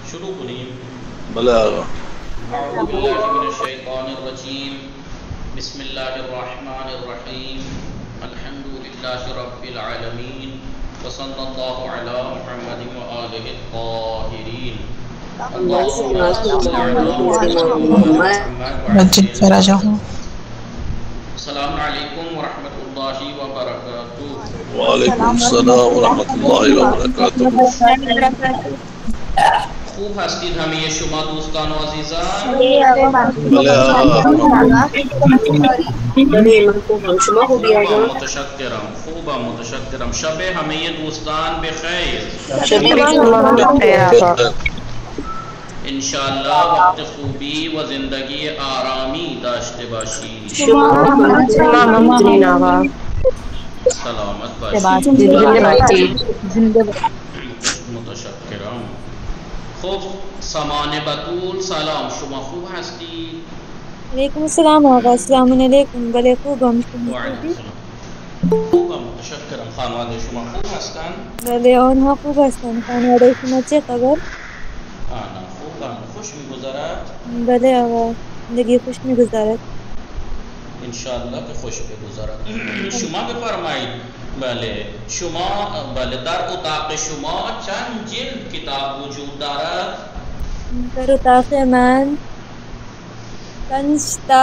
شروع کنیم. بلے آگا. اعوذ باللہ من الشیطان الرجیم. بسم اللہ الرحمن الرحیم. الحمد للہ رب العالمین وصلی اللہ علی محمد وآلہ الطاہرین. اللہم صل علی محمد. السلام علیکم ورحمۃ اللہ وبرکاتہ. وعلیکم السلام ورحمۃ اللہ وبرکاتہ. خوب هستید همه شما دوستان و عزیزان؟ بلے آگا. خوبم متشکرم. خوبم متشکرم. شب همه دوستان بخیر. انشاءاللہ وقت خوبی و زندگی آرامی داشته باشید. سلامت باشید. متشکرم. خوب سامان بطول سلام، شما خوب هستید؟ وعلیکم السلام آقا. السلام علیکم. بله خوبم. شما خوبی؟ خوبم متشکرم. خانواده شما خوب هستند؟ بله آنها خوب هستند. خانواده شما چه خبر؟ آنا خوبم. خوش می‌گذرد؟ بله آقا زندگی خوش می‌گذرد. انشاءاللہ که خوش بگذرد. شما بفرمایید. بله شما بله در اتاق شما چند جلد کتاب وجود دارد؟ در اتاق من 5 تا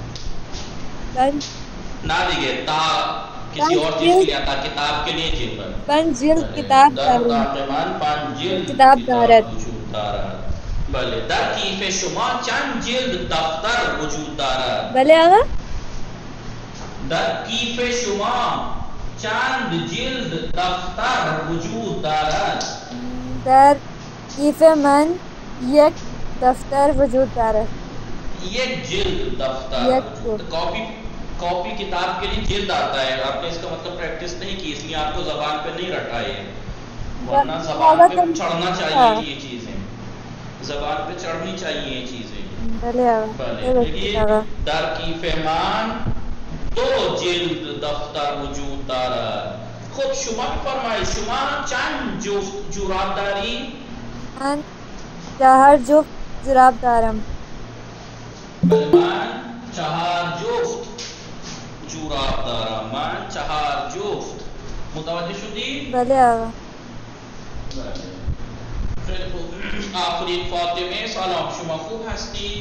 نہ دیگه تا کسی اور چیز کے لیے آتا، کتاب کے لیے جلد 5 جلد کتاب در اتاق من 5 جلد کتاب دارد. وجود دارد. بله در کیف شما چند جلد دفتر وجود دارد؟ بله آقا در کیف شما چند جلد دفتر وجود دارد؟ در کیف من 1 دفتر وجود دارد. 1 جلد دفتر. کاپی کتاب کے لیے جلد آتا ہے. آپ نے اس کا مطلب پریکٹس نہیں کی، اس لیے آپ کو زبان پہ نہیں رٹا ہے، ورنہ زبان پہ چڑھنا چاہیے یہ چیزیں، زبان پہ چڑھنی چاہیے یہ چیزیں. بله آقا در کیف من 2 جلد دفتر وجود دارد. خب شما بفرمایید شما چند جفت جوراب دارید؟ من 4 جفت جوراب دارم. من 4 جفت جوراب دارم. من 4 جفت. متوجه شدید؟ بله آقا. خیلی خوب. آفرین فاطمه سلام، شما خوب هستید؟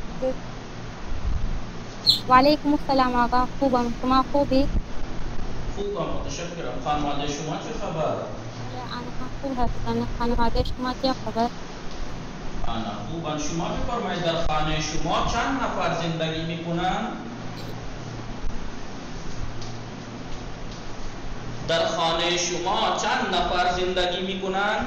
وعلیکم السلام آقا. خوبم. شما خوبی؟ خوبم متشکرم. خانواده شما چه خبر؟ آنها خوب هستند. خانواده شما چه خبر؟ آنا خوبن. شما بفرمایید در خانه شما چند نفر زندگی میکنند؟ در خانه شما چند نفر زندگی میکنند؟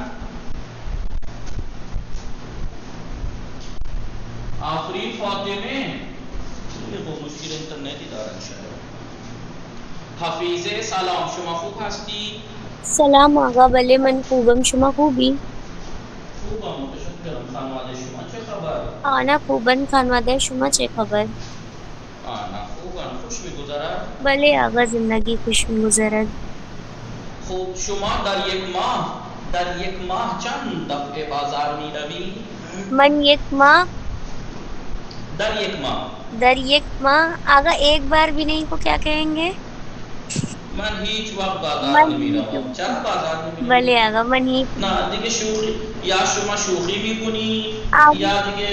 آفرین فاطمه. خب مشکل اینترنتی دارن شاید. حفیظه سلام، شما خوب هستی؟ سلام آقا. بله من خوبم. شما خوبی؟ خوبم متشکرم. خانواده شما چه خبر؟ آنا خوبن. خانواده شما چه خبر؟ آنا خوبن. خوش میگذرد؟ بله آقا زندگی خوش میگذرد. خوب شما در یک ماه چند دفعه بازار می روی؟ من 1 ماہ در یک ماہ آقا 1 بار بھی نہیں کو کیا کہیں گے؟ من هیچ وقت بازار نمی روم. چرا بازار نمی روم؟ بله آقا من هیچ نه دیگه شوخی، یا شما شوخی میکنی یا دیگه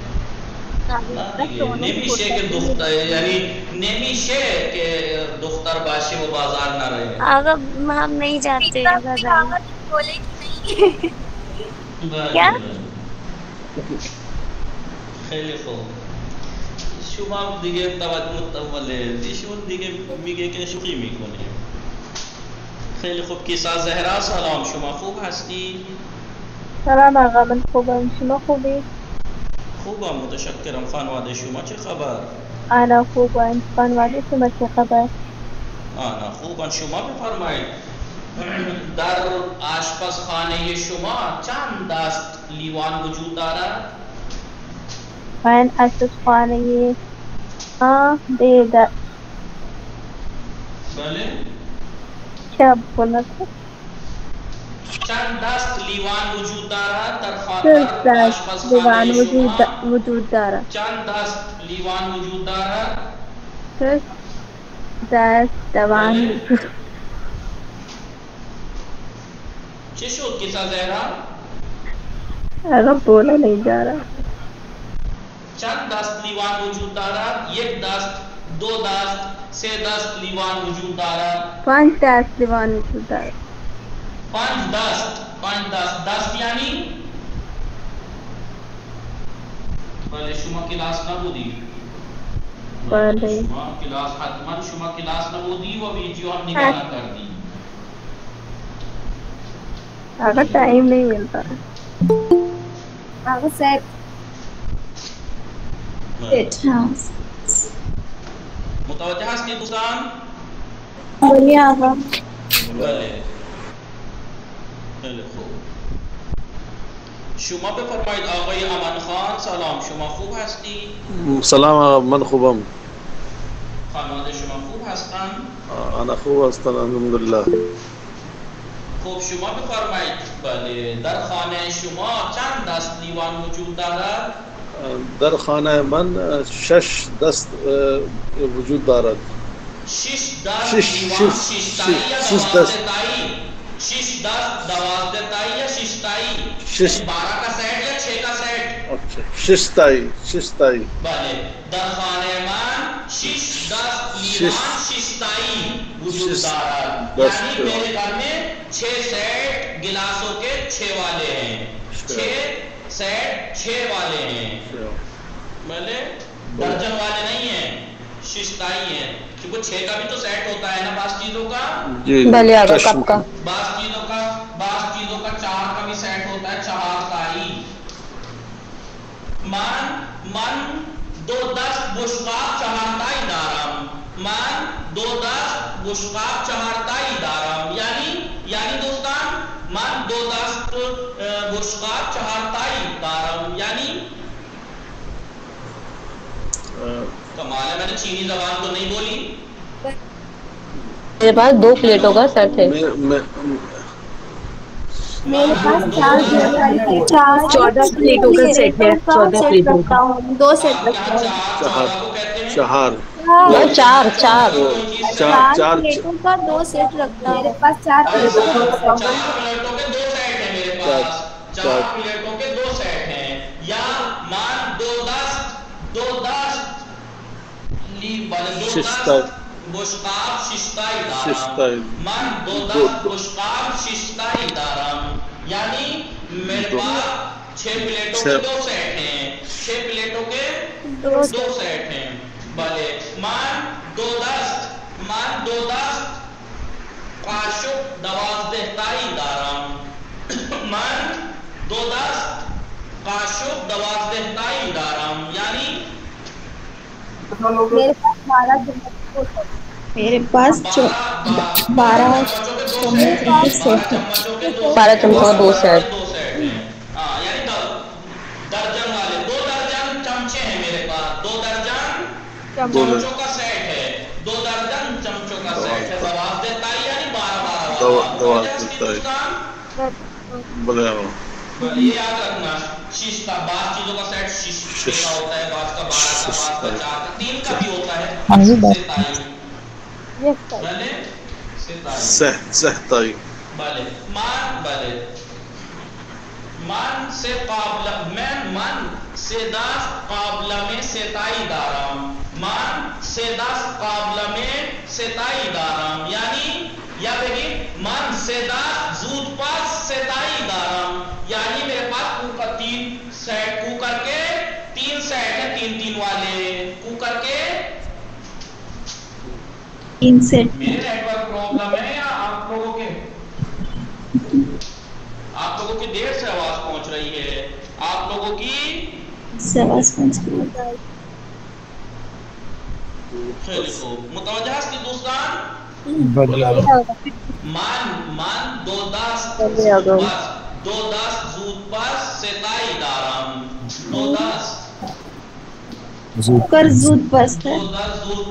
نمیشه که دختر، یعنی نمیشه که دختر باشه و بازار نره. آقا ہم نہیں جاتے ہیں بازار. کیا؟ خیلی خوب. شما دیگه توجه متوله، ایشون دیگه میگه که شوخی میکنه. خیلی خوب. کیسا زهرا سلام، شما خوب هستی؟ سلام آقا من خوبم. شما خوبی؟ خوبم متشکرم. خانواده شما چه خبر؟ آنا خوبم. خانواده شما چه خبر؟ آنا خوبن. شما بفرمایید در آشپزخانه شما چند دست لیوان وجود دارد؟ من آشپزخانه بله کیا بولنا تھا؟ چند دست لیوان وجود دارد در شش دست آشپزخانه لیوان شما؟ وجود دارد. چند دست لیوان وجود دارد؟ شش دست لیوان وجود. چه شد کسا زهرا؟ آقا بولا نہیں جا رہا. چند دست لیوان وجود دارد؟ یک دست، دو دست، سه دست لیوان وجود دارد. 5 دست لیوان وجود دارد. 5 دست، 5 دست، دست یعنی؟ بله شما کلاس نبودی. بله. شما کلاس حتما شما کلاس نبودی و ویڈیو ہم نگاہ نہ کردی. آقا ٹائم نہیں ملتا. آقا سیٹ. متوجہ ہستی دوستان؟ بولیے آقا. بله خیلی خوب. شما بفرمایید آقای امان خان. سلام، شما خوب هستی؟ سلام من خوبم. خانواده شما خوب هستن؟ انا خوب هستم الحمدلله. خب شما بفرمایید بله در خانه شما چند دست لیوان وجود دارد؟ در خانه من 6 دست وجود دارد. 6 دست شش- لیوان، شش- 6 تایی یا شش 12 دست. تایی؟ 6 دست 12 تایی یا 6 تایی؟ شش. یعنی 12 کا سیٹ یا 6 کا سیٹ؟ اچھا 6 تایی 6 تایی. بله در خانه من 6 دست لیوان 6 تایی وجود شش دارد. دست یعنی میرے گھر میں 6 سیٹ گلاسوں کے 6 والے ہیں. 6 سیٹ 6 والے ہیں. بھلے درجن والے نہیں ہیں، 6 تائی ہیں. کیونکہ 6 کا بھی تو سیٹ ہوتا ہے نا بعض چیزوں کا. جی بھلے آگا چشم. کب کا بعض چیزوں کا 4 کا بھی سیٹ ہوتا ہے. 4 تائی. من 2 دست بشقاب 4 تائی دارم. من 2 دست بشقاب 4 تائی دارم. یعنی دوستان من 2 دست بشقاب 4 تائی دارم. یعنی کمال ہے، میں نے چینی زبان تو نہیں بولی. میرے پاس 2 پلیٹوں کا سیٹ ہے. میرے پاس 14 پلیٹوں کا سیٹ ہے. 14 پلیٹوں کا 2 سیٹ آپ رکھتا یہاں ہوں. 4 کو کہتے ہیں. 4 4 4 4 پلیٹوں کا 2 سیٹ رکھتا ہوں. میرے پاس 4 پلیٹوں کا 4 پلیٹوں کے 2 سیٹ ہیں میرے پاس. 4 پلیٹوں کے 2 سیٹ ہیں. یا مان 2 دست بشقاب 6 تائی دارم. من 2 دست بشقاب 6 تائی دارم. یعنی میرے پاس 6 پلیٹوں کے 2 سیٹ ہیں. 6 پلیٹوں کے 2 سیٹ ہیں. بھلے من 2 دست قاشق 12 تائی دارم. من 2 دست قاشق 12 تائی دارم. یعنی میرے پاس 12 چمچوں کے 12 چمچوں کا 2 سیٹ. یعنی درجن والے 2 درجن چمچے ہیں میرے پاس. 2 درجن چمچوں کا سیٹ ہے. 2 درجن چمچوں کا سیٹ ہے. 12 تائی یعنی 12 تائی. بولے یہ یاد رکھنا. 6 کا بعض چیزوں کا سیٹ 6 کا ہوتا ہے، بعض کا 12 کا، بعض کا 4 کا، 3 کا بھی ہوتا ہے. 6 تائی. بھلے 6 تائی. سہ تایی. بله من 3 دست قابلمه میں 3 تائی دارم. من 3 دست قابلمه میں 3 تائی دارم. یعنی یا بگید من 3 دست زود پاس 3 تائی دارم. یعنی میرے پاس کوکر 3 سیٹ کوکر کے 3 سیٹ ہیں. 3 والے کوکر کے 3 سیٹ. میرے نیٹ ورک پرابلم ہے یا آپ لوگوں کی دیر سے آواز پہنچ رہی ہے؟ آپ لوگوں کی خیلی خوب. متوجہ ہستی دوستان؟ من 2 دست زود پس 3 تائی دارم. 2 دست کوکر زود پس ہے. 2 دست زود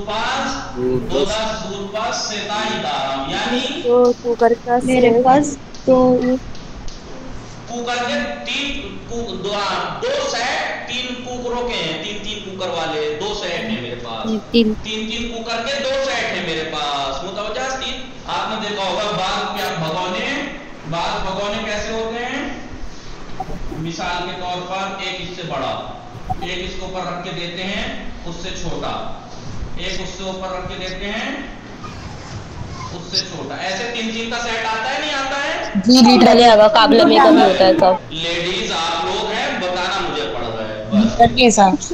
پس 3 تائی دارم. یعنی کوکر کا میرے پاس 2 कूकर के दो सेट 3 कुकरों के हैं, 3 कुकर वाले 2 सेट हैं मेरे पास, 3 कुकर के 2 सेट हैं मेरे पास। मुतवज्जा थी, आपने देखा होगा बाल भगोने कैसे होते हैं। मिसाल के तौर पर एक इससे बड़ा, एक इसके ऊपर रख के देते हैं, उससे छोटा, एक उससे ऊपर रख के देते हैं, उससे छोटा, ऐसे 3 का सेट आता है, नहीं आता है जी लीटर आएगा काबले में कम होता है सब। लेडीज आप लोग हैं, बताना मुझे पड़ रहा है बस के हिसाब से।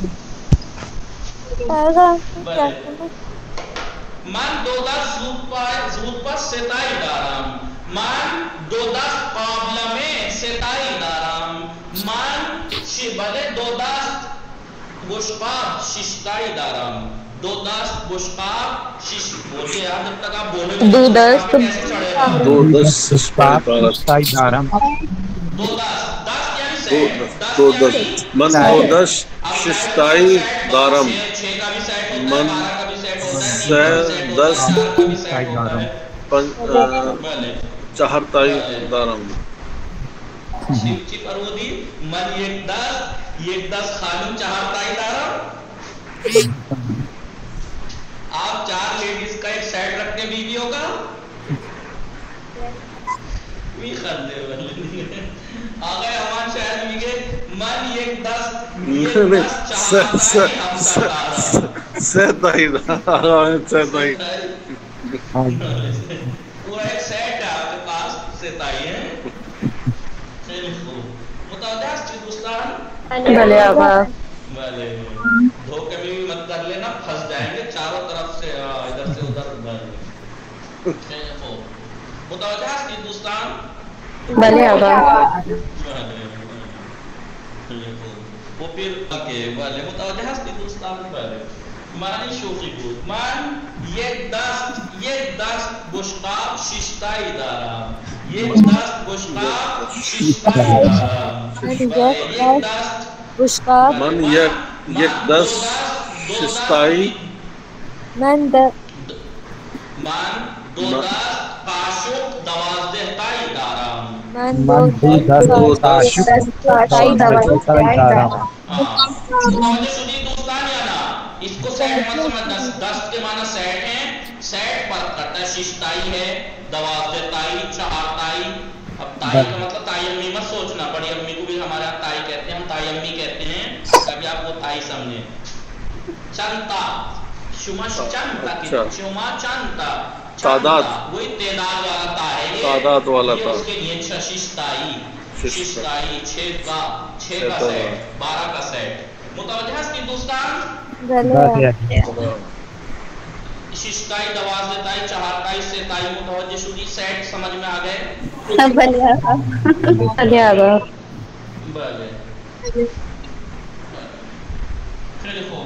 من 12 زود پس 27 دارم، من 12 قابل میں 27 دارم، من بله 12 بشقاب 6 دارم، 12 بشقاب 6 بولیے یار جب تک آپ بولے 12 کیسے چڑھے گا؟ 12 بشقاب 6 دارم، 12 10 یعنی 12 من 12 6 دارم، من 10 4 دارم، چپ ارودی من 10 خانم 4 دارم۔ آپ 4 لیڈیز کا ایک سیٹ رکھتے بیویوں کا بھی خندے آگے ہمان شاید بھی من 10 ستائی پورا ایک سیٹ ہے آپ کے پاس، ستائی ہے۔ متوجہ ہے دوستان؟ بھلے آقا، بھلے دھوکے میں بھی مت کر لینا، پھنس جائیں گے چاروں طرف سے، ادھر سے ادھر۔ متوجہ ہے دوستان؟ بھلے آقا، وہ پھر بھلے متوجہ ہے دوستان؟ بھلے معنی شوخی بود، من 10 بشقاب 6 دارم، 10 بشقاب 6 دارم، 10 بشقاب من 10 6 من 12 قاشق 12 دارم، من 12 قاشق 12 دارم۔ دوستان یا نا اس کو سیٹ مت سمجھنا، 10 کے معنی سیٹ ہیں، سیٹ فرق کرتا ہے، 6 تائی ہے، 12 تائی، 4 تائی۔ اب تائی کا مطلب تائی امی مت سوچنا، بڑی امی کو بھی ہمارے یہاں تائی کہتے ہیں، ہم تائی امی کہتے ہیں، کبھی آپ وہ تائی سمجھیں۔ چنتا شما چنتا کی شما چنتا تعداد، وہی تعداد والا تا ہے، تعداد والا تا، اس کے لیے 6 تائی 6 تائی 6 کا سیٹ، 12 کا سیٹ۔ متوجہ ہے کہ دوستان؟ ششتائی 12 تائی 4 تائی 6 تائی متوجہ شدی، سیٹ سمجھ میں آ گئے؟ بھلے آقا، بھلے آقا، بھلے خیلی خوب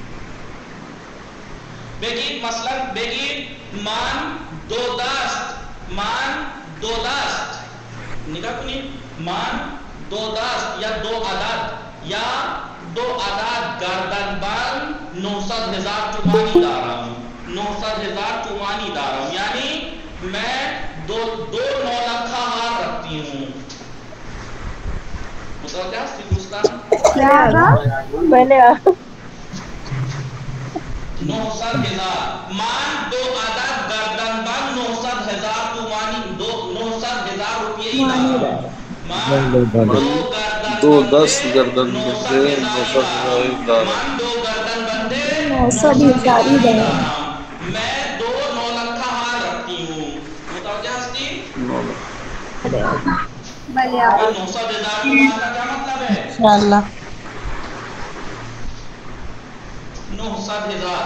بگید، مثلا بگید من 2 دست، من 2 دست، نگاه کنید من 2 دست یا 2 عدد یا 2 عدد گردنبند 900,000 تومانی دارم، 900,000 تومانی دارم، یعنی میں 2 9 لکھا ہار رکھتی ہوں۔ متوجہ ہے دوستان؟ بھلے آقا، 900,000 مان 2 عدد گردنبند 900,000 تومانی، 900,000 روپیے ہی دارم، مان 2 10 گردن بندے 900,000 دارم، مان 2 گردن بندے 900,000 دارم، میں 2 9 لکھا ہار رکھتی ہوں۔ متوجہ ہستی؟ بھلے آقا، 900,000 تومان کا کیا مطلب ہے؟ انشاءاللہ، 900,000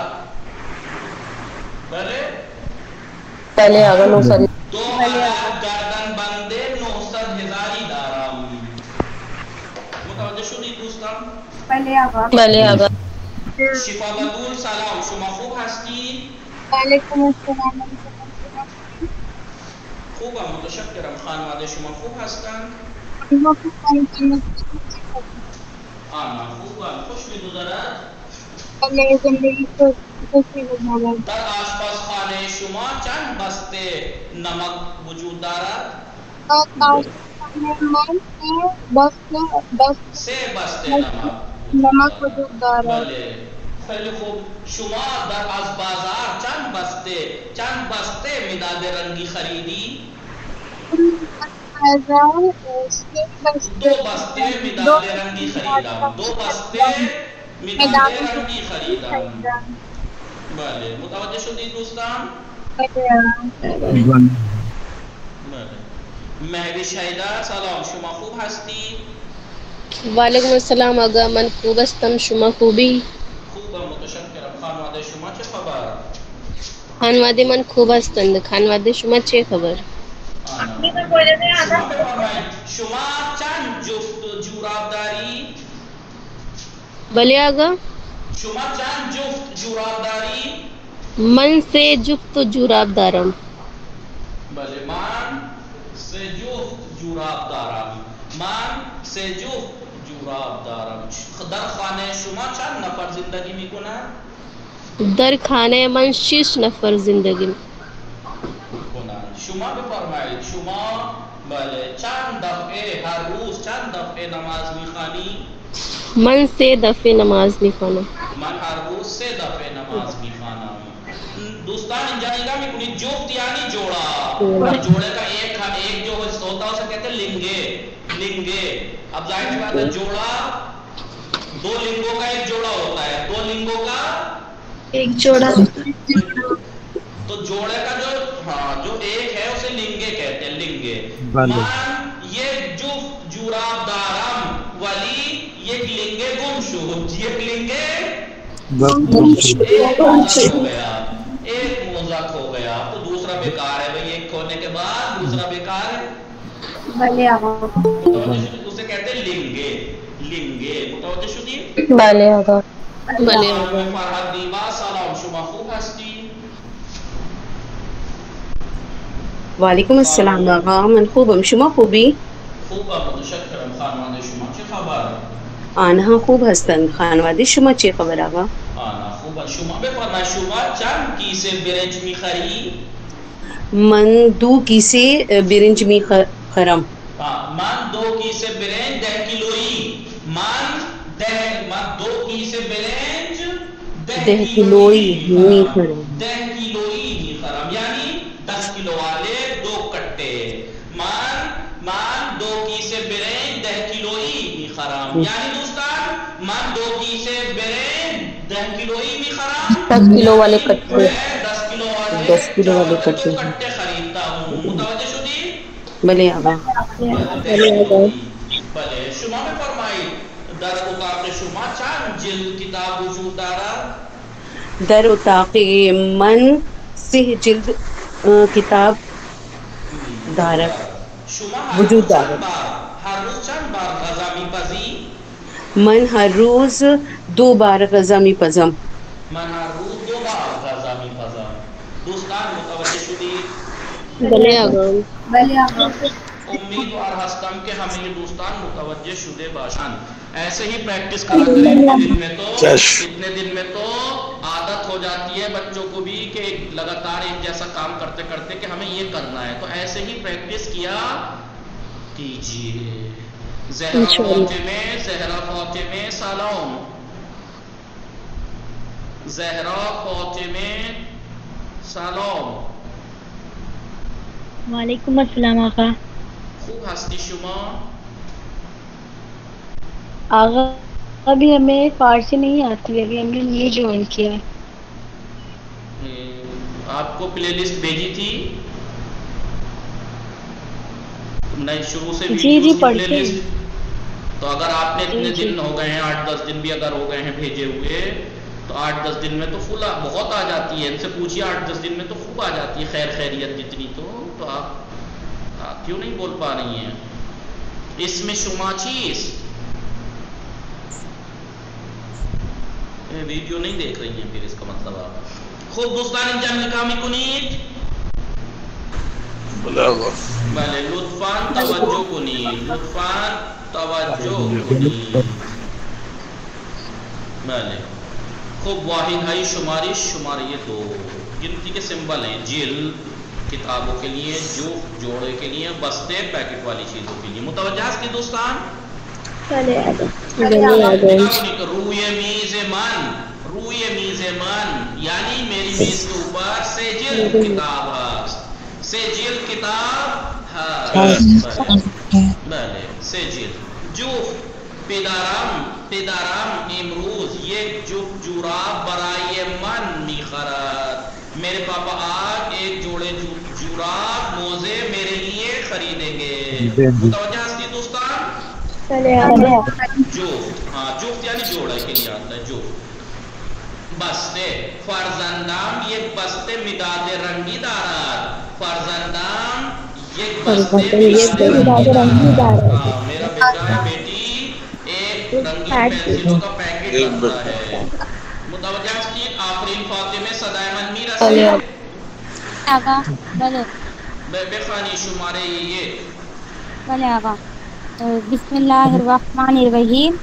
بھلے بھلے آقا، 900 2 عدد گردن بندے 900,000 دارم۔ متوجہ شدید دوستان؟ بھلے آقا، بھلے آقا، شفا بطول سلام، شما خوب هستی؟ وعلیکم السلام، خوبم، متشکرم، خانواده شما خوب هستند؟ آنا خوبم، خوش می‌گذرد؟ در آشپزخانه شما چند بسته نمک وجود دارد؟ سے بسته نمک وجود دارد. بله خیلی خوب. شما در از بازار چند بسته مداد رنگی خریدی؟ دو بسته مداد رنگی خریدم. دو بسته مداد رنگی خریدم. بله متوجه شدید دوستان؟ بله. مهوش حیدر سلام، شما خوب هستی؟ وعلیکم السلام آقا، من خوب هستم، شما خوبی؟ خوبم متشکرم. خانواده شما چه خبر؟ خانواده من خوب هستند، خانواده شما چه خبر؟ شما بفرمایید شما چند جفت جوراب داری؟ بله آقا. شما چند جفت جوراب داری؟ من 3 جفت جوراب دارم. بله من 3 جفت جوراب دارم. در خانه شما چند نفر زندگی میکنند؟ در خانه من 6 نفر زندگی میکنند. شما بفرمایید شما بله چند دفعه هر روز چند دفعه نماز میخوانی؟ من 3 دفعه نماز میخوانم. من هر روز 3 دفعه نماز میخوانم. دوستان اینجا نگاه میکنید جفت یعنی جوڑا. جوڑے کا ایک جو ہوتا ہے اسے کہتے ہیں لنگے. اب ظاہر سی بات ہے جوڑا 2 لنگوں کا ایک جوڑا ہوتا ہے. 2 لنگوں کا ایک جوڑا. تو جوڑے کا جو ایک ہے اسے لنگے کہتے ہیں. لنگے. من یہ جفت جوراب دارم ولی یک لنگے گم شد. یک لنگے ایک موزہ کھو گیا تو دوسرا بیکار ہے. بھئی ایک کھونے کے بعد دوسرا بیکار ہے. بھلے آقا. اسے کہتے ہیں لنگے. متوجہ شدی؟ بله آقا. بله آقا. فرحت دیبا سلام، شما خوب هستی؟ وعلیکم السلام آقا، من خوبم، شما خوبی؟ خوبم متشکرم. خانواده شما چه خبر؟ آنها خوب هستند، خانواده شما چه خبر آقا؟ آنها خوبن. شما بفرمایید شما چند کیسه برنج میخری؟ من 2 کیسه برنج میخرم. من 2 کیسه برنج 10 کیلویی. من 2 کیسه برنج 10 کیلویی میخرم. 10 کیلویی میخرم یعنی 10 کیلو والے 2 کٹے. من 2 کیسه برنج 10 کیلویی میخرم یعنی دوستان من 2 کیسه برنج 10 کیلویی میخرم. 10 کلو والے کٹے. 10 کلو والے کٹے خریدتا ہوں. متوجہ شدی؟ بله آقا. بله شما بفرمایید در اتاق شما چند جلد کتاب وجود دارد؟ در اتاق من 3 جلد کتاب دارد وجود دارد. هر روز چند بار غذا میپزی؟ من هر روز 2 بار غذا میپزم. من هر روز 2 بار غذا میپزم. دوستان متوجہ شدید؟ بله آقا. بھلے آقا. امیدوار ہستم کہ ہمیں یہ دوستان متوجہ شدے باشن. ایسے ہی پریکٹس کرا کریں. اتنے دن میں تو عادت ہو جاتی ہے بچوں کو بھی کہ لگاتار ایک جیسا کام کرتے کرتے کہ ہمیں یہ کرنا ہے. تو ایسے ہی پریکٹس کیا کیجیے. زہرا فاطمہ سلام. زہرا فاطمہ سلام. وعلیکم السلام آقا. خوب ہستی شما؟ آقا ابھی ہمیں فارسی نہیں آتی، ابھی ہم نے یہ جوائن کیا ہے. آپ کو پلے لسٹ بھیجی تھی تم نے شروع سے جی پلے لسٹ. تو اگر آپ نے اتنے دن ہو گئے ہیں 8-10 دن بھی اگر ہو گئے ہیں بھیجے ہوئے تو 8-10 دن میں تو فل بہت آ جاتی ہے. ان سے پوچھیے 8-10 دن میں تو خوب آ جاتی ہے. خیریت جتنی تو آپ کیوں نہیں بول پا رہی ہیں؟ اس میں شما چیز ویڈیو نہیں دیکھ رہی ہیں پھر اس کا مطلب آپ. خوب دوستان اینجا نگاه میکنید. بله لطفاً توجه کنید. بله خب واحد های شمارش شماره 2 گنتی کے سمبل ہیں. جلد کتابوں کے لیے، جوڑے کے لیے، بستے پیکٹ والی چیزوں کے لیے. متوجہ اس کی دوستان؟ روی میز من، روی میز من یعنی میری میز کے اوپر سجل کتاب ہے. سجل کتاب ہے. بله سجل. جفت پدرم امروز یک جفت جوراب برای من میخرد. میرے پاپا آج ایک جوڑے جوراب موزے میرے لیے خریدیں گے. متوجہ اس کی دوستان؟ جفت، ہاں جفت یعنی جوڑے کے لیے آتا ہے جفت. بسته فرزندم یک بسته مداد رنگی دارد. فرزندم یک بسته مداد رنگی دارد. میرا بیٹا ہے بیٹی ایک رنگین پینسلوں کا پیکٹ رکھتا ہے. متوجہ اس کی آفرین فاطمہ صدائے من میرسے آقا. بله بخوانی شماره یک. بله آقا. بسم الله الرحمن الرحیم.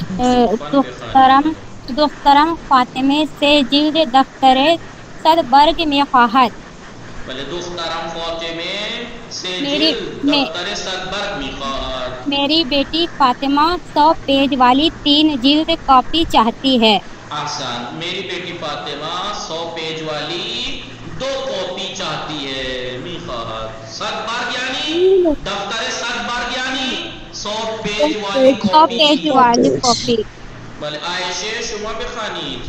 دخترم فاطمه سے جلد دفتر 100 برگ میں خواہد. بله دخترم فاطمه سے جلد دفتر 100 برگ میں خواہد. میری بیٹی فاطمہ 100 پیج والی 3 جلد کاپی چاہتی ہے. احسن. میری بیٹی فاطمہ 100 پیج والی 2 کاپی چاہتی ہے. می خواہد. 100 برگ یعنی دفتر 100 برگ یعنی 100 پیج والی 100 پیج والی کاپی. بله عایشه شما بخوانید.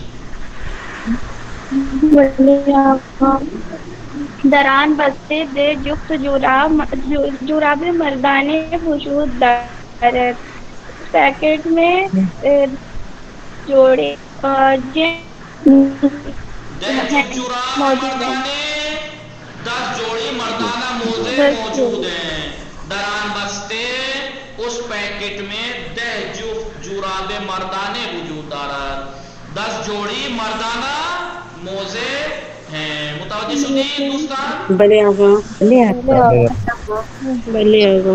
دران بسته ده جفت جوراب مردانه وجود دارد. پیکٹ میں جوڑے موجود ہیں. 10 جوڑی مردانہ موزے موجود ہیں. دران بستے اس پیکٹ میں 10 جفت جوراب مردانے وجود دارد. 10 جوڑی مردانہ موزے ہیں. متوجہ شدید دوستان؟ بلے آقا. بلے آقا.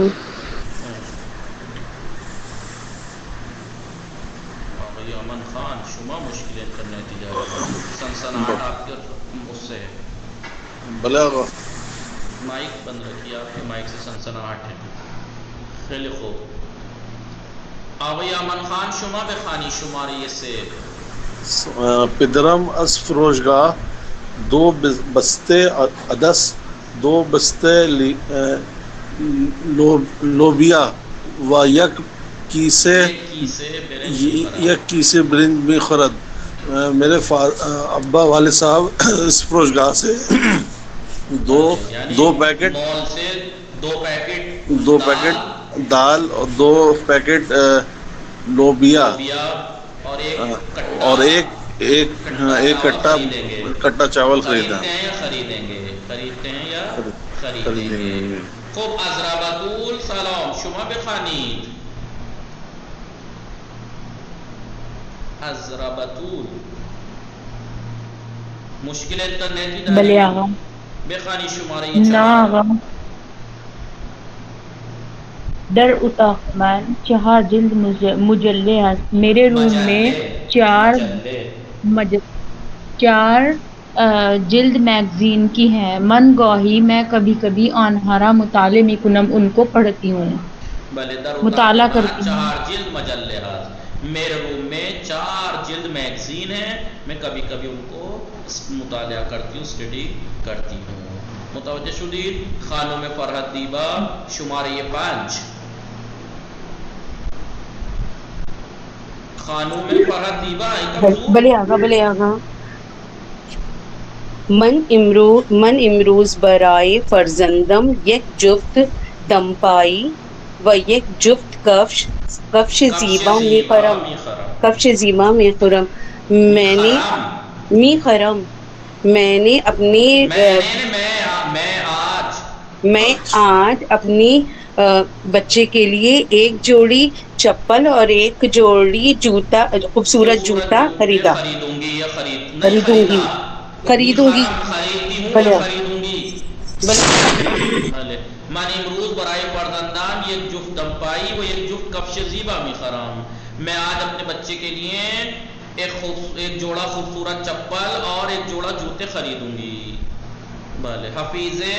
آقای امن خان شما مشکلات کرنے تجارت سنسناہٹ آپ کے اس سے ہے. بلے آقا. مائک بند رکھیے، آپ کے مائک سے سنسناہٹ ہے. خیلی خوب. آقای امن خان شما بخوانی شماره 3. پدرم از فروشگاه 2 بسته عدس، 2 بسته لوبیا و یک کیسه برنج می خورد. میرے ابا والد صاحب اس فروشگاہ سے دو پیکٹ دال اور 2 پیکٹ لوبیا اور ایک کٹا چاول خریدا. خریدتے ہیں یا خریدیں گے. خوب. عذرا بطول سلام شما بخوانید. عذرا بطول مشکل انٹرنیٹی داری. بلے آقا. بخوانی شماره 4. نا آقا. در اتاق من 4 جلد مجلے ہیں. میرے روم میں 4 جلد میگزین کی ہیں. من گاہی میں کبھی کبھی آنہارا مطالعے می کنم ان کو پڑھتی ہوں، مطالعہ کرتی ہوں. 4 جلد مجلے ہیں. میرے روم میں 4 جلد میگزین ہیں، میں کبھی کبھی ان کو مطالعہ کرتی ہوں، اسٹڈی کرتی ہوں. متوجہ شدید؟ خانوں میں فرحت دیبا شماره 5. خانوں میں فرحت دیبا. بلے آقا. بلے آقا. من امروز برائے فرزندم یک جفت دمپایی و یک جفت کفش زیبا می خورم. میں آج اپنی بچے کے لیے ایک جوڑی چپل اور ایک جوڑی جوتا، خوبصورت جوتا خریدوں گی. من امروز برای فرزندان یک جفت دمپایی و یک جفت کفش زیبا میخرم. میں آج اپنے بچے کے لیے ایک جوڑا خوبصورت چپل اور ایک جوڑا جوتے خریدوں گی. بله حفیظه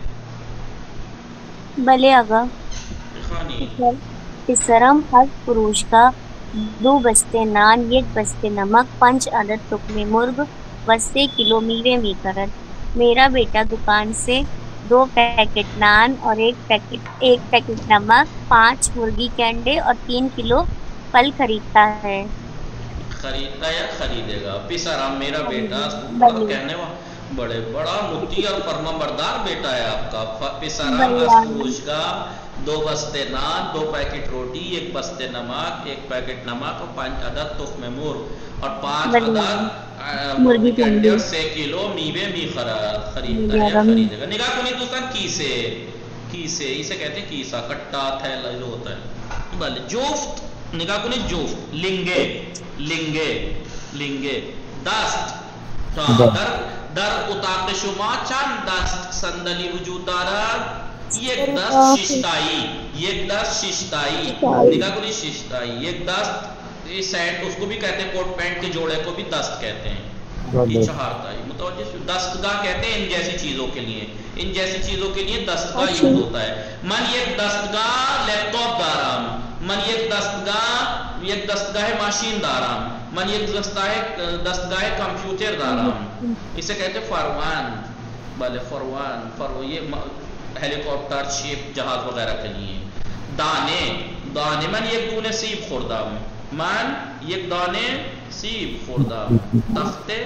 بله آقا. بخوانید. پسرم ہر فروش کا 2 بستے نان، 1 بستے نمک، 5 عدد تخم مرغ و 3 کلو میوے می کرد. میرا بیٹا دکان سے 2 پیکٹ نان اور 1 پیکٹ نمک، 5 مرغی کے انڈے اور 3 کلو پھل خریدتا ہے. خریدتا یا خریدے گا؟ پسرم میرا بیٹا کہنے بڑے بڑا مطیع اور فرما بردار بیٹا ہے آپ کا. پسرم فروش کا 2 بستے نان، 2 پیکٹ روٹی، 1 بستے نمک، 1 پیکٹ نمک اور 5 عدد تخم مرغ اور 5 عدد مرغی کے انڈے اور 6 کلو میوے می خریدتا ہے یا خریدے گا. نگاہ کنید دوستان کیسے، کیسے اسے کہتے ہیں کیسا، کٹا تھیلا جو ہوتا ہے. بله جفت، نگاہ کنید جفت، لنگے لنگے لنگے. دست در اتاق شما چند دست صندلی وجود دارد؟ 1 دست ششتائی، 1 دست ششتائی. نگاہ کنید ششتائی، 1 دست، یہ سیٹ اس کو بھی کہتے ہیں، کوٹ پینٹ کے جوڑے کو بھی دست کہتے ہیں. یہ چہارتائی متوجہ. دستگاہ کہتے ہیں ان جیسی چیزوں کے لیے، ان جیسی چیزوں کے لیے دستگاہ یوز ہوتا ہے. من یک دستگاہ لیپ ٹاپ دارم، من یک دستگاہ ماشین دارم، من یک دستگاہ کمپیوٹر دارم. اسے کہتے ہیں فروان. بلے فروان یہ ہیلی کاپٹر، شپ، جہاز وغیرہ کے لیے. دانے دانے، من یک دونه سیب خوردم، من یک دانه سیب خوردم. تخته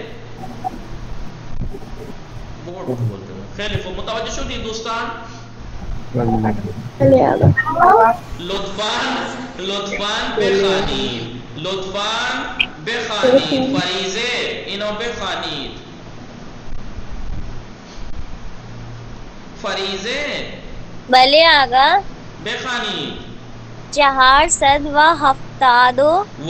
بورڈ بولتے ہیں. خیلی خوب، متوجہ شدید دوستان؟ لطفاً بخوانید، لطفاً بخوانید. فریضه اینو بخوانید. فریضه بله آقا. بخوانید. 400 و 70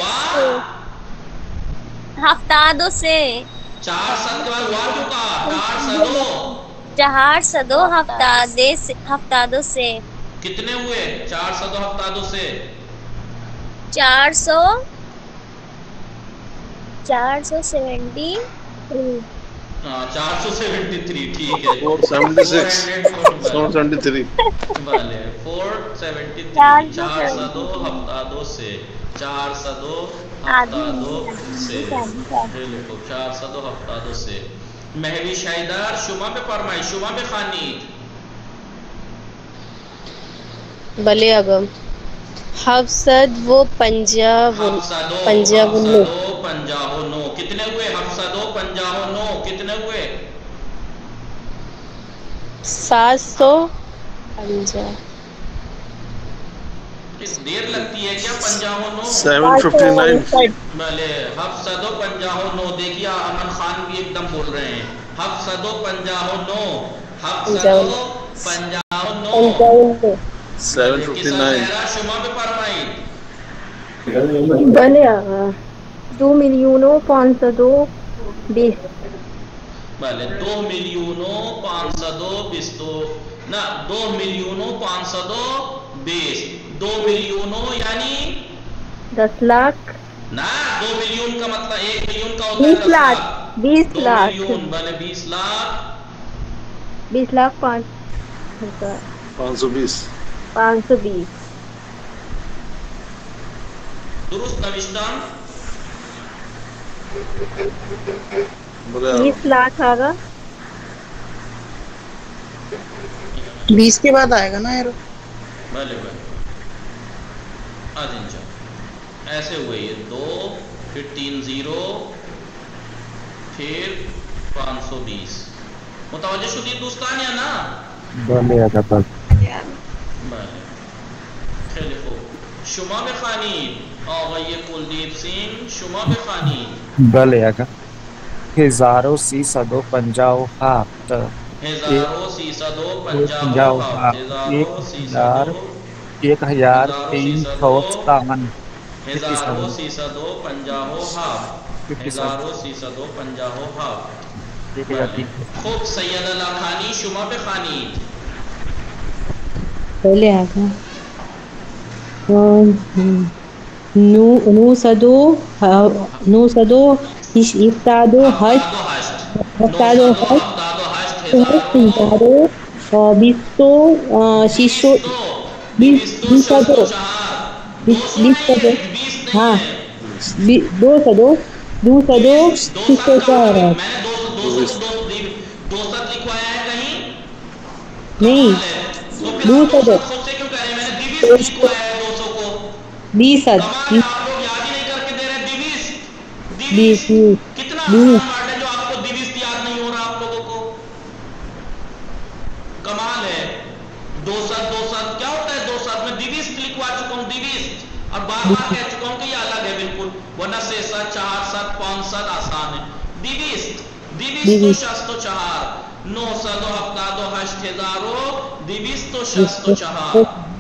ہفتادو سے 400 کے بعد وا کیوں کہا؟ 400 ہفتادو سے کتنے ہوئے؟ 400 ہفتادو سے 473. 473 ٹھیک ہے. 473 بھلے 473 400 ہفتادو سے 400 هفتاد سه. خیلی خوب 473. مهوش حیدر شما بفرمایید، شما بخوانید. بله آقا. 759 کتنے ہوئے؟ 759 کتنے ہوئے؟ 750. دیر لگتی ہے کیا؟ 59 759. بھلے 759. دیکھیے امن خان بھی ایک دم بول رہے ہیں 759 759. 759. شما بفرمائید. بله آقا. 2,520,000. بله 2,520,000 نه 2,520,000. 2 مليون یعنی 10 لاکھ. نا 2 مليون کا مطلب 1 مليون کا ہوتا ہے 20 لاکھ. 20 لاکھ. 2 مليون بلے 20 لاکھ. 20 لاکھ 520. درست نوشتم. 20 لاکھ آگا. 20 کے بعد آئے گا نا یار. بھلے بھلے آدھین چاہ ایسے ہوئے یہ 2 پھر 3 0 پھر 520. متوجہ شدید دوستان یا نا؟ بلے آقا پاک. بله خیلی خوب. شما بخوانید آقای کلدیپ سنگھ، شما بخوانید. بله آقا. 1357. 1357. 1357. 1357. خوب سید اللہ خانی شما بخوانید. بله آقا. 978. हाँ 204 लिखवाया है कहीं? नहीं तो फिर आप 200 खुद से क्यों कह रहे हैं? मैंने दिविस्ट लिखवाया है 200 को। कमाल है, आप लोग याद ही नहीं करके दे रहे। दिविस्ट कितना आसान वर्ड है जो आपको दिविस्ट याद नहीं हो रहा आप लोगों को। कमाल है। 200 क्या होता है? 200 में दिविस्ट लिखवा चुका हूँ, दिविस्ट, और बार बार कह चुका हूँ कि ये अलग है बिल्कुल, वरना 600 400 500 आसान है। दिविस्ट दिविस्तो शस्तो चहार 970 दिविस्तो शस्तो चहार।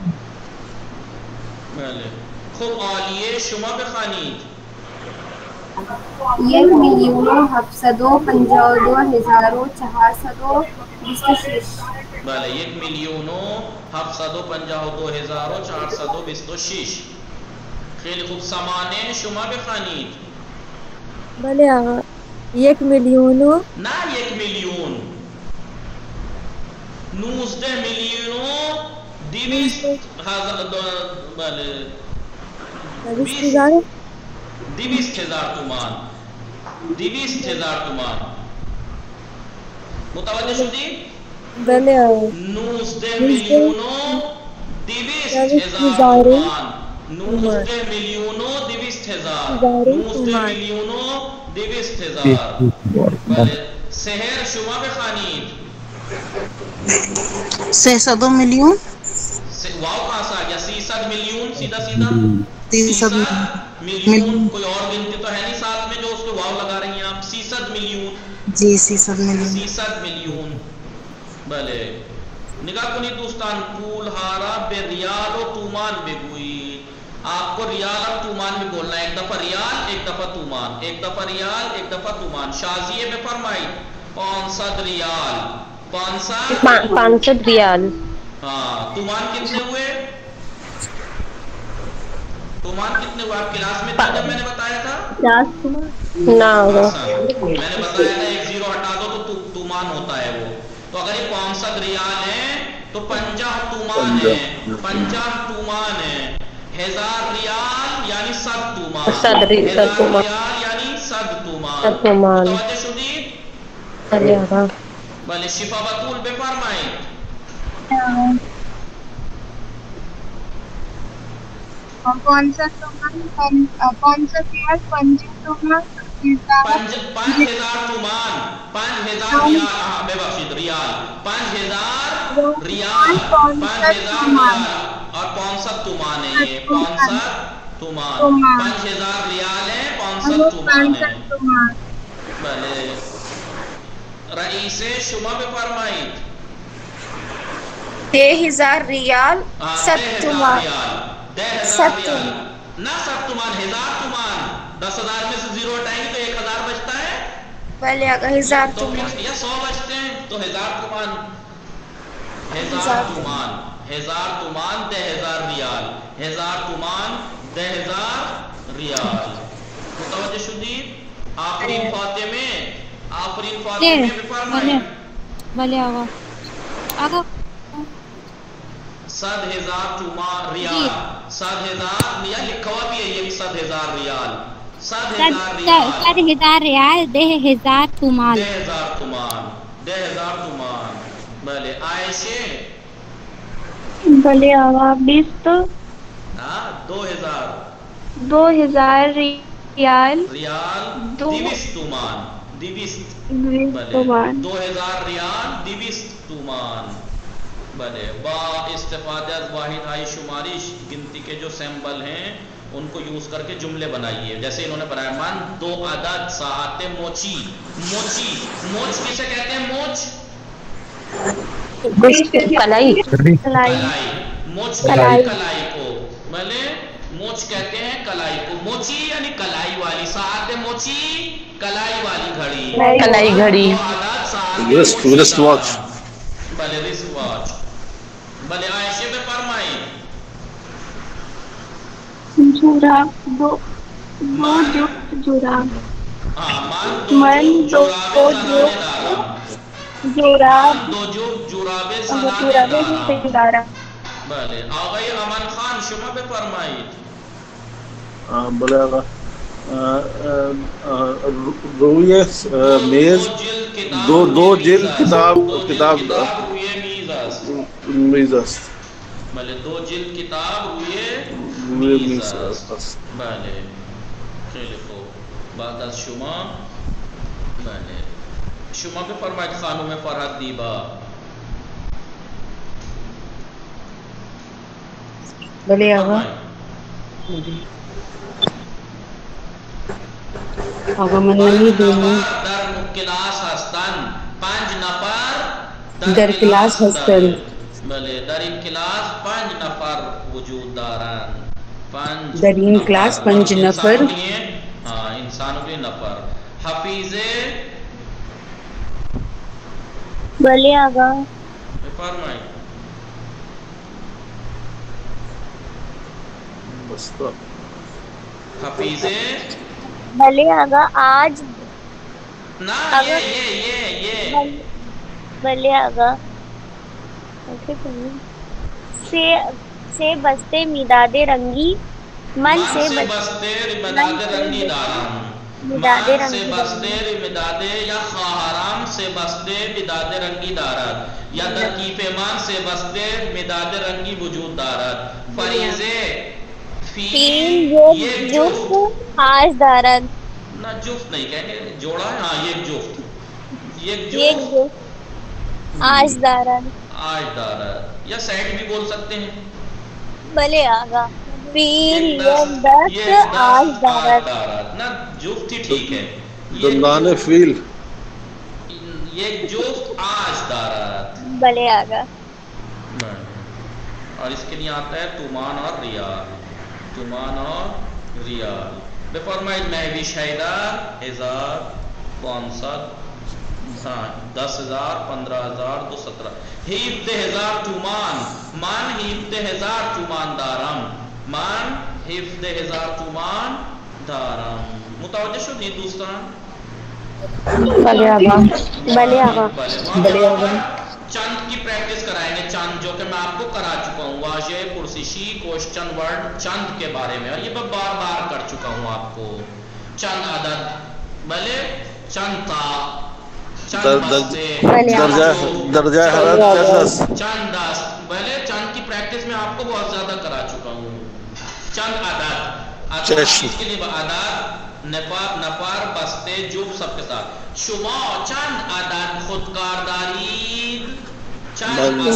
खूब आलिए शुमा बखानीद 1,752,426 بله 1,752,426 خیلی خوب. سمانه شما بخوانید. بله آقا 1,000,000 نه 1,000,000 19,200,000 بله 20,000 تومان 20,000 تومان. متوجه شدید؟ بله آقا 19,200,000 تومان 19,200,000 بله. سحر شما بخوانید. 600 میلیون واو کہاں سے آ گیا؟ 300 ملین سیدھا 300 ملین. کوئی اور گنتی تو ہے نہیں ساتھ میں جو اس کو واو لگا رہی ہیں آپ؟ 300 ملین. جی 300 میلیون 300 ملین. بله نگاه کنید دوستان. پول ہارا بے ریال و تومان بگوئی. آپ کو ریال اور تومان میں بولنا ہے. ایک دفعہ ریال ایک دفعہ تومان، ایک دفعہ ریال ایک دفعہ تومان. شازیہ میں فرمائی 500 ریال 500 ریال. ہاں تومان کتنے ہوئے؟ تومان کتنے ہوئے آپ کلاس میں تھے جب میں نے بتایا تھا؟ نہ ہوگا میں نے بتایا تھا 1 0 ہٹا دو تو تومان ہوتا ہے وہ. تو اگر یہ 500 ریال ہیں تو 50 تومان ہے. 50 تومان ہے. 1000 ریال یعنی 100 تومان. 1000 ریال یعنی 100 تومان. متوجہ شدید؟ بله شفا بطول بفرمایید. کون سا تومان 500 ریال 50 تومان 5,000 تومان 5,000 ریال. ہاں ببخشید ریال 5,000 ریال 5,000 ریال اور 500 تومان ہے. یہ 500 تومان 5,000 ریال ہے 500 تومان ہے. بله رئیس شما بفرمایید. 10,000 ریال 7 تومان 10,000 ریال نہ 7 تومان 1,000 تومان. 10,000 میں سے 0 ہٹائیں گے تو 1,000 بچتا ہے. بھلے اگر 1,000 تومان یا 100 بچتے ہیں تو 1,000 تومان 1,000 تومان 1,000 تومان 10,000 ریال 1,000 تومان 10,000 ریال. متوجہ شدید؟ آفرین فاطمے بفرمائیں. بھلے آقا آقا 100,000 تومان ریال 100,000 یا لکھا ہوا بھی ہے یہ 100,000 ریال 100,000 ریال 100,000 ریال 10,000 تومان 10,000 تومان 10,000 تومان. بله عائشہ. بھلے آقا 20 تو ہاں 2,000 ریال 200 تومان 200 2,000 ریال 200 تومان. بلے با استفادہ از واحد ہائی شماری گنتی کے جو سیمبل ہیں ان کو یوز کر کے جملے بنائیے. جیسے انہوں نے بنایا من 2 عدد ساعت موچی. موچی موچ کسے کہتے ہیں؟ موچ کلائی موچ کلائی کو. بلے موچ کہتے ہیں کلائی کو. موچی یعنی کلائی والی. ساعت موچی کلائی والی گھڑی. کلائی گھڑی. wrist watch. بلے رسٹ واچ. بلے عائشہ پہ فرمائیں. جراب 2 جفت جراب. ہاں من 2 جراب جوراب دو جوراب جوراب سلام. بله آقای امان خان شما بفرمایید. بولے آقا روئے میز دو جلد کتاب روی میز است. بله دو جلد کتاب روی میز است. بله خیلی خوب. بعد از شما بله شما بفرمایید خانم فرحت دیبا. بولے آقا آقا من نمیدونم. در کلاس هستند 5 نفر در کلاس هستند. بله در این کلاس 5 نفر وجود دارند. در این کلاس 5 نفر انسانوں کے نفر. حفیظے بولے آقا فرمائیں. حفیظے بھلے آگا آج نا یہ بھلے آگا سے بستے مداد رنگی من سے بستے مداد رنگی دارم. مداد سے رنگی بستے مداد یا خواهرام سے بستے مداد رنگی دارد یا در کیف من سے بستے مداد رنگی وجود دارد. فریضے فیل یہ جفت آج دارد نہ جفت نہیں کہیں گے جوڑا ہے. ہاں یہ جفت آج دارد یا سیٹ بھی بول سکتے ہیں. بھلے آگا فیل یہ دست آج دارد نہ جفت ہی ٹھیک ہے. دندان فیل یہ جفت آج دارد. بھلے آگا اور اس کے لیے آتا ہے تومان اور ریال. تومان اور ریال. بفرمائید مہوش حیدر 1500 10,000 15,000 217 17,000 تومان. من 17,000 تومان دارم. من 17,000 تومان دارم. متوجہ شدید دوستان؟ بھلے آقا بھلے آقا بھلے آقا. چند کی پریکٹس کرائیں گے. چند جو کہ میں آپ کو کرا چکا ہوں. واضح پرسشی کوشچن ورڈ چند کے بارے میں اور یہ میں بار بار کر چکا ہوں آپ کو. چند عدد بھلے چند تا درجہ حرارت چند دست بھلے. چند کی پریکٹس میں آپ کو بہت زیادہ کرا چکا ہوں. چند عدد کے لیے عدد نفر بستے جب سب کے ساتھ. شما چند عدد خودکار دارید. چند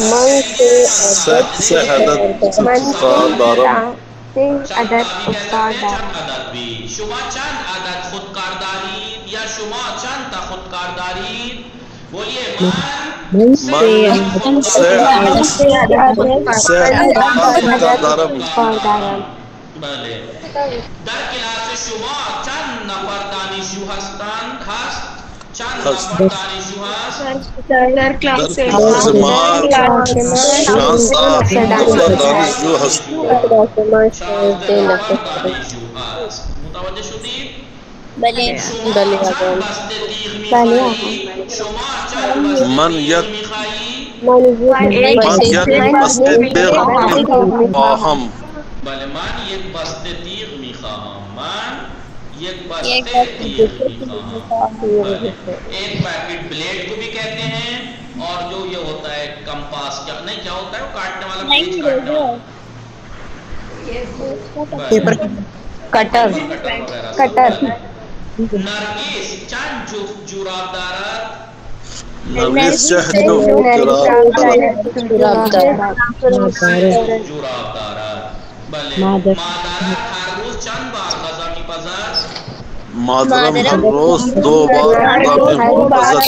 عدد بھی. شما چند عدد خودکار دارید یا شما چند تا خودکار دارید. بولیے من بله. در کلاس شما چند نفر دانشجو هستند؟ چند نفر دانشجو هست؟ در کلاس دانشجو هستند. متوجه شدید؟ بله. بله. چند بسته تیغ میخواهی؟ شما چند بسته من تیغ یک میخواهی؟ بسته تیغ میخواهم. بله من یک بسته تیغ میخواهم. من یک بسته تیغ میخواهم. بله. ایک پیکٹ بلیڈ کو بھی کہتے ہیں اور جو یہ ہوتا ہے کمپاس کیا نہیں کیا ہوتا ہے وہ کاٹنے والا پیج کاٹنے والا کٹر کٹر. نرگس چند جوراب دارد. نرگس چند جوراب دارد. بله مادرت هر روز چند بار غذا میپزد. مادرم ہر روز 2 بار غذا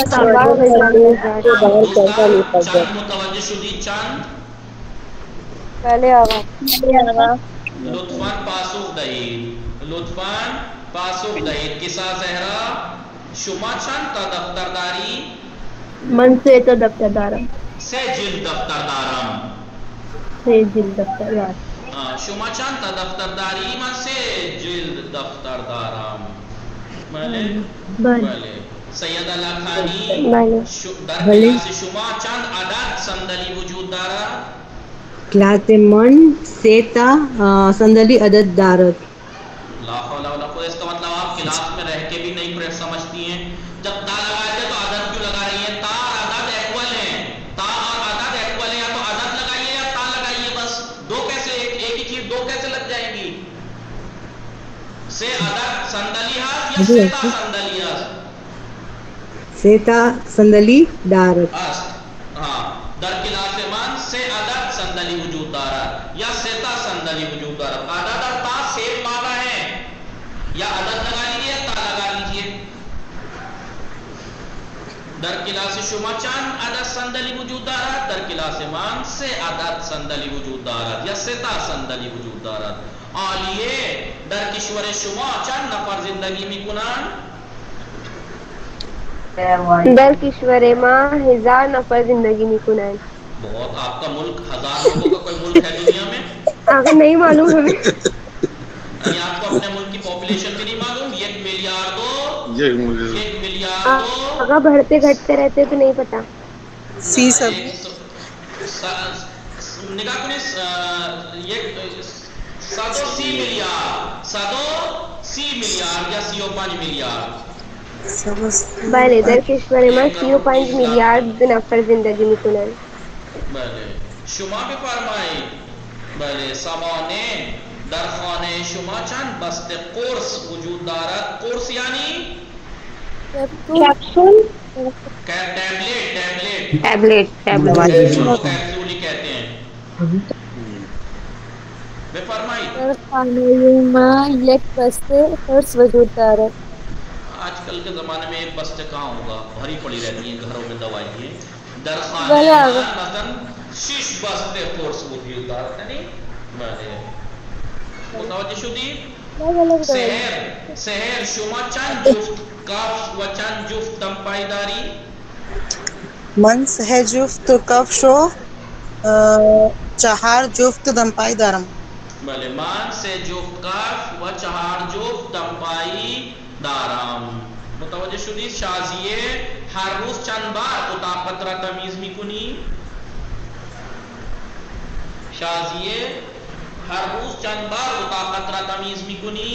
چند متوجه شدید چند؟ بله آقا لطفاً پاسخ دهید. لطفاً پاسخ دهید. کسا زهرا شما چند تا دفتر داری؟ من 3 تا دفتر دارم. 3 جلد دفتر دارم. 3 جلد دفتر دارم. شما چند تا دفتر داری؟ من 3 جلد دفتر دارم. بله. سید اللہ خانی در کلاس شما چند عدد صندلی وجود دارد؟ کلاس من سے تا صندلی عدد دارد. لا حول ولا قوت. اس کا مطلب آپ کلاس میں رہ کے بھی نہیں سمجھتی ہیں. جب تا لگائے تھے تو عدد کیوں لگا رہی ہیں؟ تا اور عدد ایکول ہیں. تا اور عدد ایکول ہیں. یا تو عدد لگائیے یا تا لگائیے. بس دو کیسے ایک ہی چیز دو کیسے لگ جائے گی؟ سے عدد صندلی ہاس یا سیتا صندلی ہاس؟ سیتا صندلی دارد. ہاں. در کلاس من سے عدد صندلی وجود دارد یا سیتا صندلی وجود دارد. عدد اور تا سیم معنی ہے. یا عدد لگا لیجیے یا تا لگا لیجیے. در کلاس شما چند عدد صندلی وجود دارد؟ در کلاس من سے عدد صندلی وجود دارد یا سیتا صندلی وجود دارد. عالیه در کشور شما چند نفر زندگی میکنند؟ در کشور ما 1000 نفر زندگی میکنند. بہت. آپ کا ملک 1000 لوگوں کا کوئی ملک ہے دنیا میں؟ آگے نہیں معلوم ہمیں. یعنی آپ کو اپنے ملک کی پاپولیشن بھی نہیں معلوم؟ 1 ملیارڈ 1 ملیارڈ آگے بڑھتے گھٹتے رہتے تو نہیں پتا. نگاہ کنی سادو 30 میلیارڈ یا 35 میلیارڈ. بله در کشور ما 35 میلیارد نفر زندگی میکنند. بله. شما بفرمایید. بله. سامانه در خانه شما چند بسته قرص وجود دارد؟ قرص یعنی کیپسول. ٹیبلٹ کیپسولی کہتے ہیں. بفرمایید. در خانه ما یک بسته قرص وجود دارد. آج کل کے زمانے میں ایک بستے کہاں ہوگا؟ بھری پڑی رہتی ہیں گھروں میں دوائیں. در خانه مثلا 6 بسته قرص وجود دارد. یعنی بله. متوجه شدید؟ سحر شما چند جفت کفش و چند جفت دمپایی داری؟ من 3 جفت کفش و 4 جفت دمپایی دارم. بله. من 3 جفت کفش و 4 جفت دمپایی دارم. متوجه شدید؟ شازیه هر روز چند بار اتاقت را تمیز میکنی؟ شازیه هر روز چند بار اتاقت را تمیز میکنی؟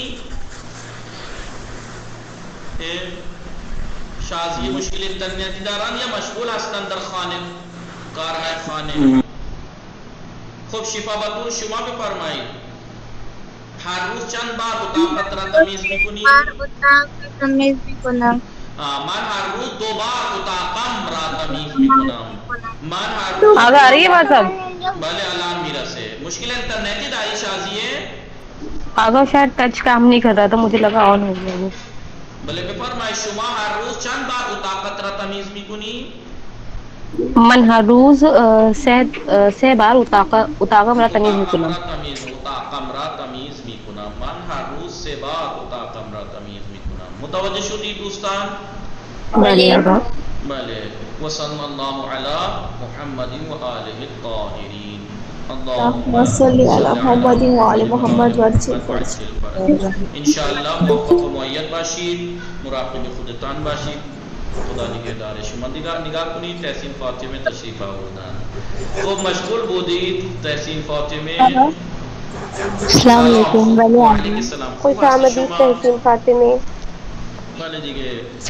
شازیه مشکل اینترنتی دارن یا مشغول هستند در خانه کارهای خانه؟ خب شفا بطور شما بفرمایید. هر روز چند بار اتاقت را تمیز میکنی؟ تمیز میکنم. من هر روز 2 بار اتاقم را تمیز میکنم. من هر روز آگے آ رہی ہے بات اب؟ بله الان میرسه. مشکل انٹرنیٹی داری شازیه؟ آگا شاید ٹچ کام نہیں کر رہا تھا مجھے لگا آن ہو گیا. بله بفرمایید. شما هر روز چند بار اتاقت را تمیز میکنی؟ من ہر روز 3 بار اتاقم را تمیز میکنم. اتاقم را تمیز میکنم. من هر روز 3 بار اتاقم را تمیز میکنم. متوجه شدید دوستان؟ بله. وصلی اللہ علی محمد و آلہ الطاہرین. اللهم صل علی محمد و آل محمد وارسل انشاءاللہ موفق و معید باشید. مراقب خودتان باشید. خدا نگهدار شما. نگاه کنید تحسین فاطمه تشریف آوردن. خوب مشغول بودید تحسین فاطمه. السلام علیکم. وعلیکم السلام. خوش آمدید تحسین فاطمه. بله دیگه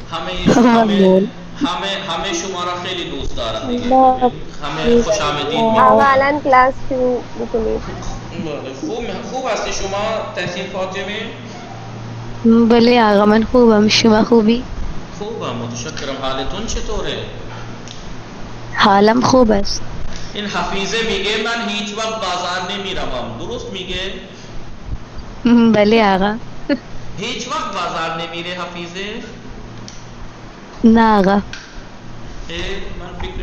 همه شما را خیلی دوست دارم دیگه. همه خوش آمدید. آقا الان کلاس شروع بکنید. خوب هستی شما تحسین فاطمه؟ بله آقا من خوبم. شما خوبی؟ خوبم متشکرم. حالتون چطوره؟ حالم خوب است. این حفیظه میگه من هیچ وقت بازار نمیروم. درست میگه؟ بله آقا. هیچ وقت بازار نمیره حفیظه؟ نه آقا. من فکر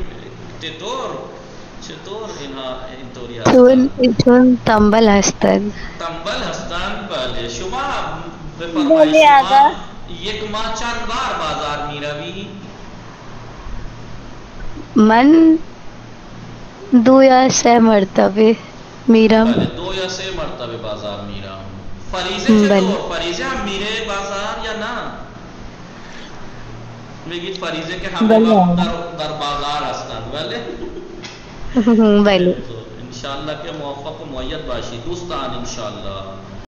چطور اینطوری هستن؟ چون تنبل هستند. تنبل هستند. بله. شما بفرمایید شما 1 ماه چند بار بازار میروی؟ من 2 یا 3 مرتبه میرم. بله 2 یا 3 مرتبه بازار میرم. فریضه چطور؟ فریضه هم میره بازار یا نه؟ بگید فریزه که همه وقت در بازار هستند بله بله انشالله که موفق و مؤید باشید دوستان انشالله